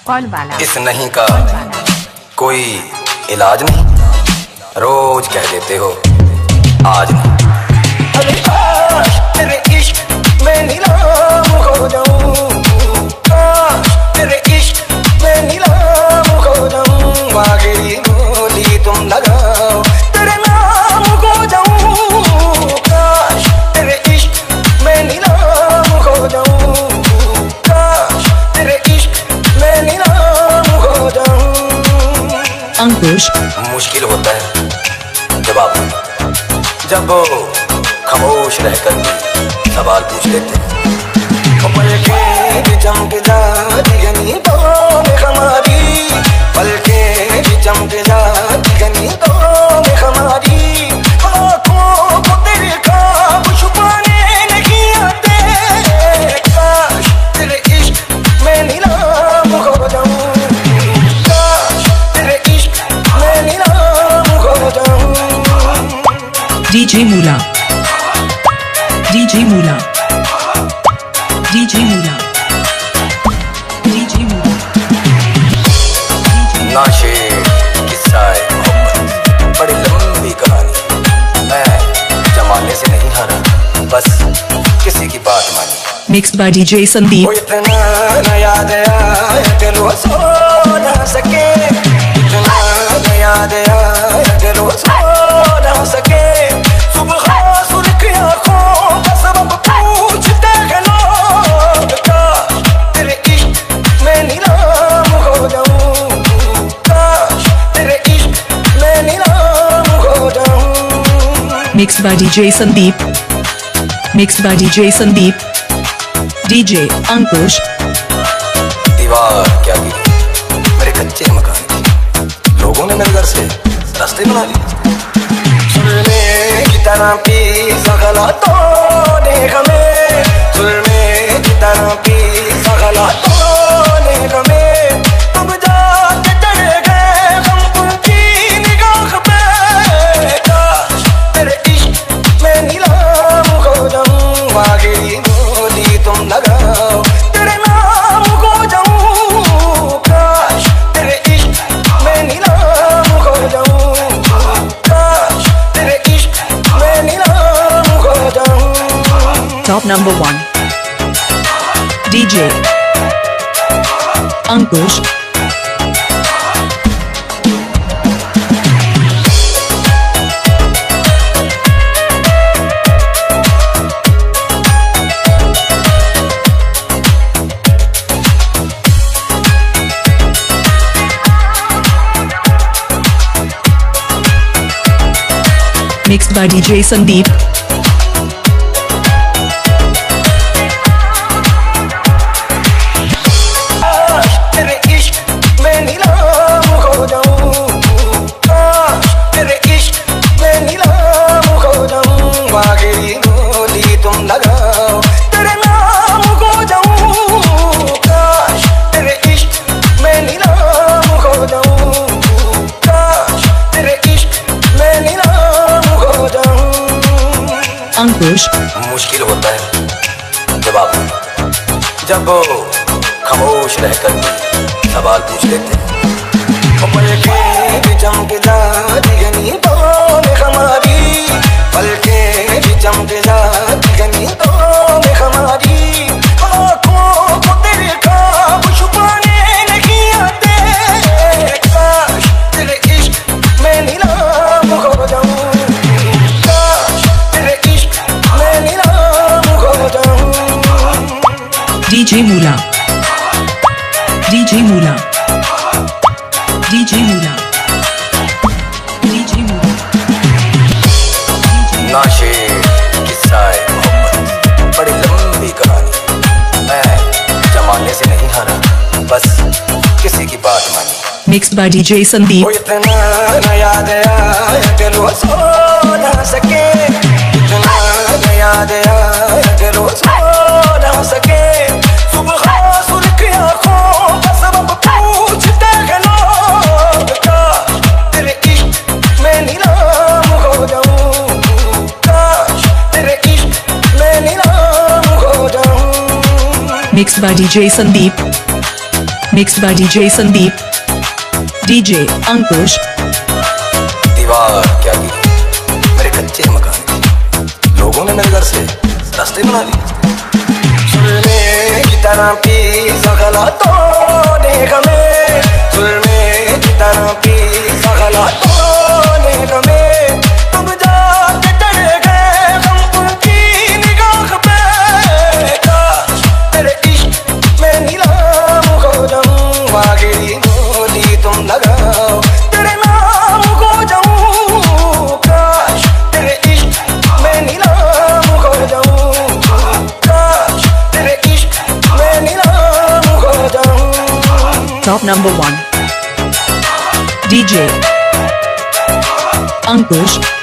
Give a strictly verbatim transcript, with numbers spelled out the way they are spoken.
कौन वाला? इस नहीं का कोई इलाज नहीं, रोज कह देते हो आज नहीं। अरे काश तेरे इश्क में नीलाम हो जाऊं, काश तेरे इश्क में नीलाम हो जाऊं, आखिरी बोली तुम लगाओ तेरे नाम हो जाऊं, काश तेरे इश्क में नीलाम हो जाऊं, काश तेरे इश्क में नीलाम हो जाऊं। अंकुश मुश्किल होता है जब आप जब वो खामोश रहकर भी सवाल पूछ लेते हैं। पलके चमक जाती गनीतों में हमारी, पलके चमक जाती गनीतों में हमारी, आँखों को तेरे ख्वाब छुपाने नहीं आते, काश तेरे इश्क में नीलाम हो जाऊं, काश तेरे इश्क में नीलाम हो जाऊं। डीजे मूला, डीजे मूला, डीजे मूला, डीजे मूला। नाशे किस्सा मोहब्बत बड़ी लंबी कहानी, मैं जमाने से नहीं हारा, बस किसी की बात मानी। Mixed by DJ Sandeep. वो इतना न याद आया कि रोज सो ना सके, इतना न याद आया कि रोज सो ना सके, सुबह सुर्ख आँखों का सबब पूछते हैं लोग, काश तेरे इश्क में नीलाम हो जाऊं, काश तेरे इश्क में नीलाम हो जाऊं। Mixed by DJ Sandeep, mixed by DJ Sandeep, DJ Ankush. दीवार क्या गिरी मेरे कच्चे मकान की, लोगों ने मेरे घर से रास्ते बना लिए, सुलमे की तरह पी सगलातों ने हमें, सुलमे की तरह पी सगलातों ने हमें, तब जाके चढ़े गए हम उनकी निगाह पे, काश तेरे इश्क में नीलाम हो जाऊं, आखिरी बोली तुम लगाओ तेरे नाम हो जाऊं, काश तेरे इश्क में नीलाम हो जाऊं, काश तेरे इश्क में नीलाम हो जाऊं। Top number one DJ Ankush. Mixed by D J Sandeep. तेरे इश्क में नीलाम हो जाऊं, काश तेरे इश्क में नीलाम हो जाऊं, आखिरी बोली तुम लगाओ तेरे नाम हो जाऊं, काश तेरे इश्क में नीलाम हो जाऊं, काश तेरे इश्क में नीलाम हो जाऊं। अंकुश मुश्किल होता है जब आप जब वो खामोश रहकर भी सवाल पूछ लेते हैं। पलके चमक जाती गनीतों में हमारी, पलके चमक जाती गनीतों में हमारी, आँखों को तेरे ख्वाब छुपाने नहीं आते, काश तेरे इश्क में नीलाम हो जाऊं, काश तेरे इश्क में नीलाम हो जाऊं। डीजे मूला, डीजे मूला, डीजे मूला, डीजे मूला। नाशे किस्सा मोहब्बत बड़ी लंबी कहानी, मैं जमाने से नहीं हारा, बस किसी की बात मानी। Mixed by D J Sandeep. वो इतना न याद आया कि रोज सो ना सके, इतना न याद आया कि रोज सो ना सके, सुबह सुर्ख आँखों का सबब पूछते हैं लोग, काश तेरे इश्क में नीलाम हो जाऊं, काश तेरे इश्क में नीलाम हो जाऊं। Mixed by D J Sandeep. Mixed by D J Sandeep, D J Ankush. दीवार क्या गिरी मेरे कच्चे मकान की, लोगों ने मेरे घर से रास्ते बना दी। सुलमे की तरह पी सगला तो देख में, सुलमे की तरह पी सगला तो देख में, तब जाके चढ़े गए हम उनकी निगाह पे। काश तेरे इश्क में नीलाम हो जाऊं, वागेरी बोली तुम लगाओ तेरे नाम को जाऊं। काश तेरे इश्क में नीलाम हो जाऊं, काश तेरे इश्क में नीलाम हो जाऊं। Top number one, D J Ankush.